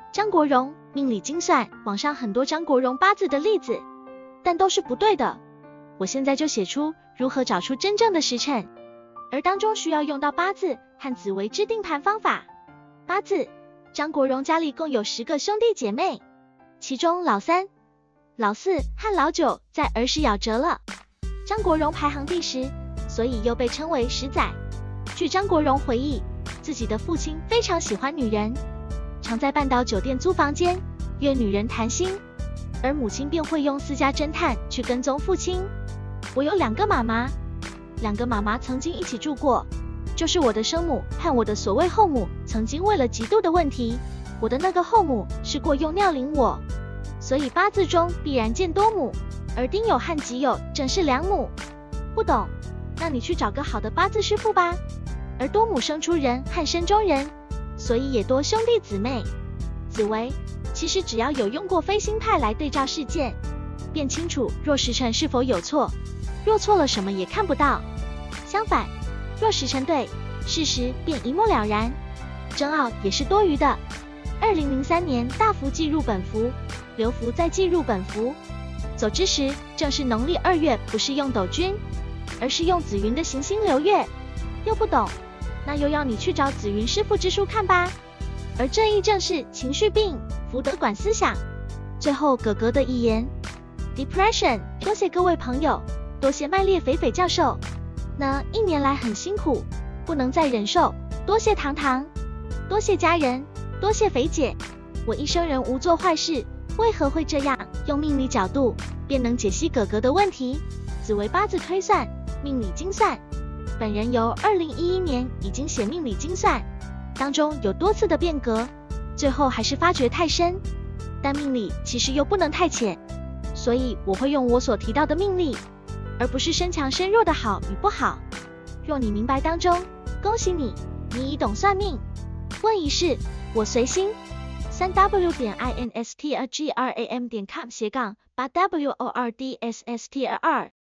张国荣命理精算，网上很多张国荣八字的例子，但都是不对的。我现在就写出如何找出真正的时辰，而当中需要用到八字和紫微制定盘方法。八字，张国荣家里共有10个兄弟姐妹，其中老3、老4和老9在儿时夭折了，张国荣排行第10，所以又被称为10仔。据张国荣回忆，自己的父亲非常喜欢女人，常在半岛酒店租房间，约女人谈心，而母亲便会用私家侦探去跟踪父亲。我有2个妈妈，2个妈妈曾经一起住过，就是我的生母和我的所谓后母曾经为了嫉妒的问题，我的那个后母试过用尿淋我，所以八字中必然见多母，而丁酉和己酉正是2母。不懂？那你去找个好的八字师傅吧。而多母生出人和身中人，所以也多兄弟姊妹。紫微其实只要有用过飞星派来对照事件，便清楚若时辰是否有错，若错了什么也看不到。相反，若时辰对，事实便一目了然，争拗也是多余的。2003年大福忌入本福，流福再忌入本福，走之时正是农历2月，不是用斗君，而是用紫云的行星流月。又不懂？那又要你去找紫云师傅之书看吧。而这亦正是情绪病、福德管思想。最后哥哥的遗言 Depression， 多谢各位朋友，多谢麦列肥肥教授。那1年来很辛苦，不能再忍受，多谢糖糖，多谢家人，多谢肥姐。我一生人无做坏事，为何会这样？用命理角度便能解析哥哥的问题。紫微八字推算，命理精算。本人由2011年已经写命理精算，当中有多次的变革，最后还是发觉太深，但命理其实又不能太浅，所以我会用我所提到的命理，而不是身强身弱的好与不好。若你明白当中，恭喜你，你已懂算命。问一事，我随心。3w.instgram.com/8wordsstr2